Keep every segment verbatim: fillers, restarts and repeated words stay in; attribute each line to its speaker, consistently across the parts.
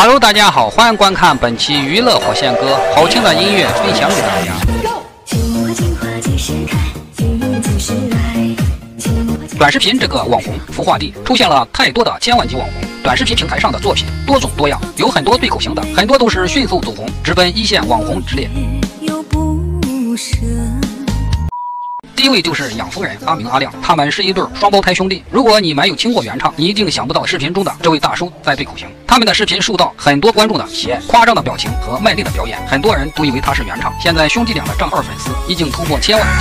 Speaker 1: Hello， 大家好，欢迎观看本期娱乐火线歌，好听的音乐分享给大家。短视频这个网红孵化地，出现了太多的千万级网红。短视频平台上的作品多种多样，有很多对口型的，很多都是迅速走红，直奔一线网红之列。第一位就是养夫人阿明阿亮，他们是一对双胞胎兄弟。如果你没有听过原唱，你一定想不到视频中的这位大叔在对口型。他们的视频受到很多观众的喜爱，夸张的表情和卖力的表演，很多人都以为他是原唱。现在兄弟俩的账号粉丝已经突破千万。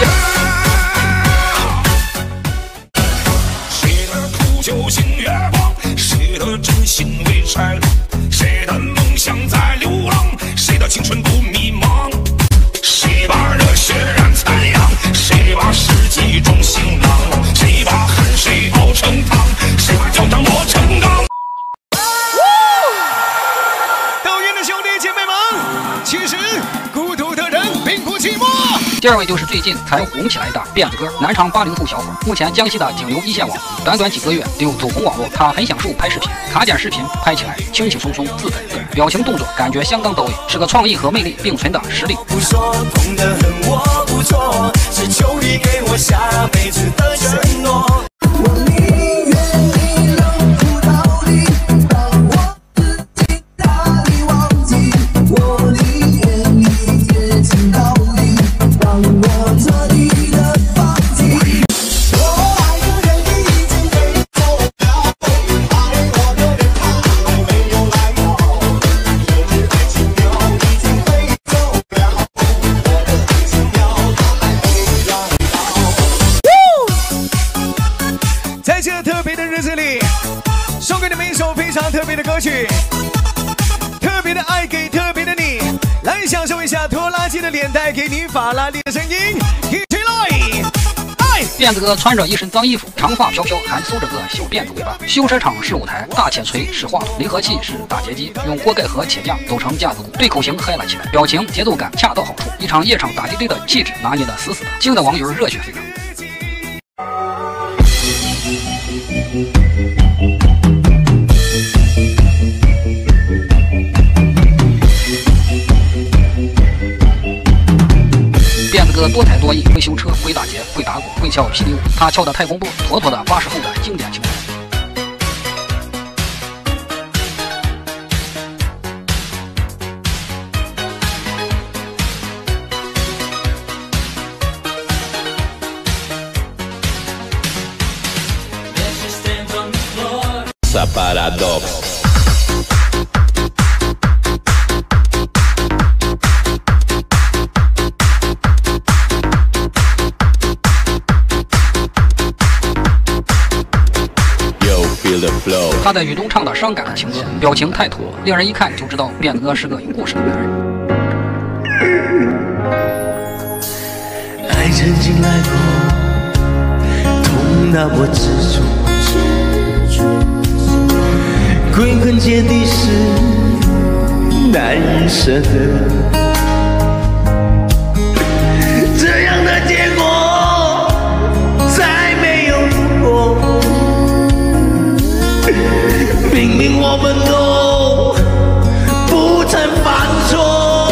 Speaker 2: 谁的苦酒心月光，谁的真心为拆浪，谁的梦想在流浪，谁的青春不迷茫，谁把热血燃残阳，谁把世纪中行囊，谁把汗水熬成汤，谁把脚掌磨成钢。
Speaker 3: 抖音的兄弟姐妹们，其实孤独的人并不寂寞。
Speaker 1: 第二位就是最近才红起来的辫子哥，南昌八零后小伙，目前江西的顶流一线网红，短短几个月就走红网络。他很享受拍视频，卡点视频拍起来轻轻松松，自在自然，表情动作感觉相当到位，是个创意和魅力并存的实力。
Speaker 4: 不说痛得很我不错，是求你给我下辈子的承诺。我宁愿你冷酷到底，让我自己大力忘记。我宁愿你绝情到底，让我彻底的放弃。我爱的人已经被走了，爱我的人还没有来过，人的情调已经被走了，我的情调还没来到。
Speaker 3: 在这特别的日子里，送给你们一首非常特别的歌曲，特别的爱给特别的你，来享受一下拖拉机的脸带给你法拉利的声音，一起来！爱
Speaker 1: 辫子哥穿着一身脏衣服，长发飘飘，还梳着个小辫子尾巴。修车厂是舞台，大铁锤是话筒，离合器是打结机，用锅盖和铁架组成架子鼓，对口型嗨了起来，表情节奏感恰到好处，一场夜场打 D J 的气质拿捏的死死的，惊得网友热血沸腾。辫子哥多才多艺，会修车，会打结，会打鼓，会跳霹雳舞。他跳的太空步，妥妥的八十后的经典情怀。
Speaker 5: Paradox。
Speaker 1: 他在雨中唱的伤感的情歌，表情太土，令人一看就知道辫子哥是个有故事的男人。
Speaker 4: 爱曾经来过，痛到我执着，归根结底是难以舍得。这样的结果再没有如果。明明我们都不曾犯错，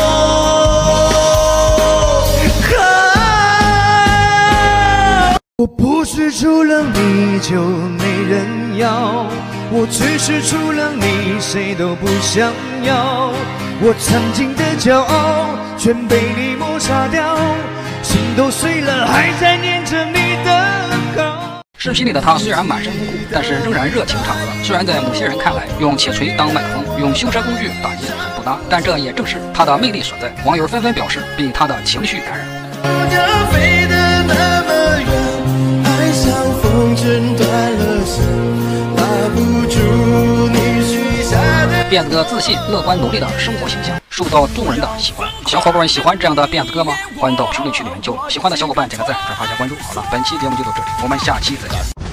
Speaker 4: 我不是除了你就没人要，我只是除了你谁都不想要，我曾经的骄傲全被你抹杀掉，心都碎了还在念着你的好。
Speaker 1: 视频里的他虽然满身不顾，但是仍然热情唱歌。虽然在某些人看来，用铁锤当麦克风，用修车工具打结很不搭，但这也正是他的魅力所在。网友纷纷表示被他的情绪感染。
Speaker 4: 飞得那么远，爱像风筝断了线，拉不住你许下的。
Speaker 1: 辫子哥自信、乐观、努力的生活形象受到众人的喜欢。小伙伴们喜欢这样的辫子哥吗？欢迎到评论区里面交流。喜欢的小伙伴点个赞、转发加关注。好了，本期节目就到这里，我们下期再见。